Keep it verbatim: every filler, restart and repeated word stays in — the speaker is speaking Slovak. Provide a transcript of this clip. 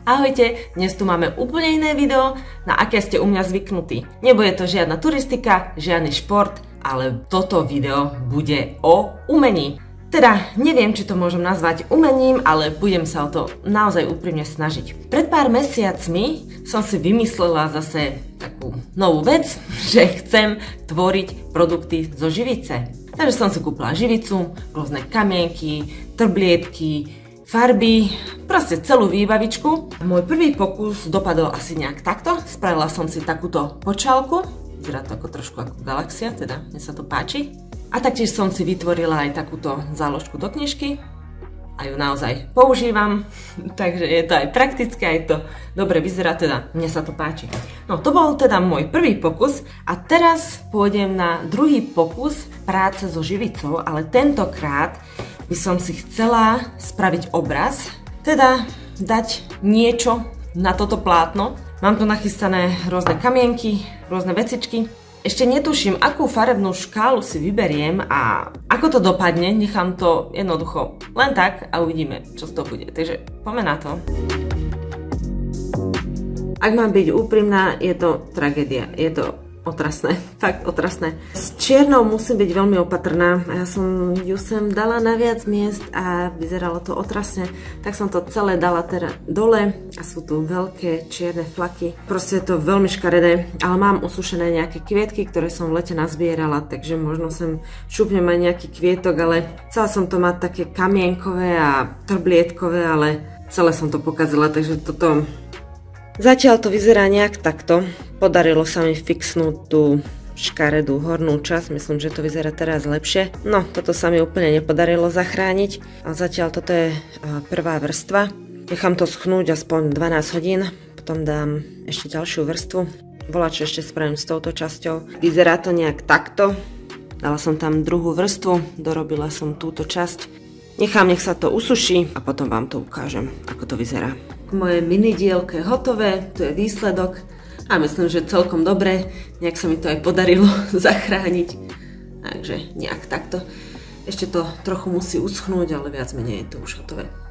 Ahojte, dnes tu máme úplne iné video, na aké ste u mňa zvyknutí. Nebude to žiadna turistika, žiadny šport, ale toto video bude o umení. Teda neviem, či to môžem nazvať umením, ale budem sa o to naozaj úprimne snažiť. Pred pár mesiacmi som si vymyslela zase takú novú vec, že chcem tvoriť produkty zo živice. Takže som si kúpila živicu, rôzne kamienky, trblietky, farby, proste celú výbavičku. Môj prvý pokus dopadol asi nejak takto. Spravila som si takúto počálku. Vyzerá to ako trošku ako galaxia, teda mne sa to páči. A taktiež som si vytvorila aj takúto záložku do knižky. A ju naozaj používam, takže je to aj praktické, aj to dobre vyzerá, teda mne sa to páči. No to bol teda môj prvý pokus a teraz pôjdem na druhý pokus práce so živicou, ale tentokrát by som si chcela spraviť obraz, teda dať niečo na toto plátno. Mám tu nachystané rôzne kamienky, rôzne vecičky. Ešte netuším, akú farebnú škálu si vyberiem a ako to dopadne, nechám to jednoducho len tak a uvidíme, čo z toho bude. Takže poďme na to. Ak mám byť úprimná, je to tragédia, je to otrasné, fakt otrasné. S čiernou musím byť veľmi opatrná. Ja som ju sem dala na viac miest a vyzeralo to otrasne, tak som to celé dala teda dole a sú tu veľké čierne flaky. Proste je to veľmi škaredé, ale mám usušené nejaké kvietky, ktoré som v lete nazbierala, takže možno sem šupnem aj nejaký kvietok, ale chcela som to mať také kamienkové a trblietkové, ale celé som to pokazila, takže toto... Zatiaľ to vyzerá nejak takto. Podarilo sa mi fixnúť tú škaredú hornú časť. Myslím, že to vyzerá teraz lepšie. No, toto sa mi úplne nepodarilo zachrániť. A zatiaľ toto je prvá vrstva. Nechám to schnúť aspoň dvanásť hodín. Potom dám ešte ďalšiu vrstvu. Voľačo ešte spravím s touto časťou. Vyzerá to nejak takto. Dala som tam druhú vrstvu. Dorobila som túto časť. Nechám, nech sa to usuší a potom vám to ukážem, ako to vyzerá. Moje mini dielko je hotové, tu je výsledok a myslím, že celkom dobre, nejak sa mi to aj podarilo zachrániť. Takže nejak takto. Ešte to trochu musí uschnúť, ale viac menej je to už hotové.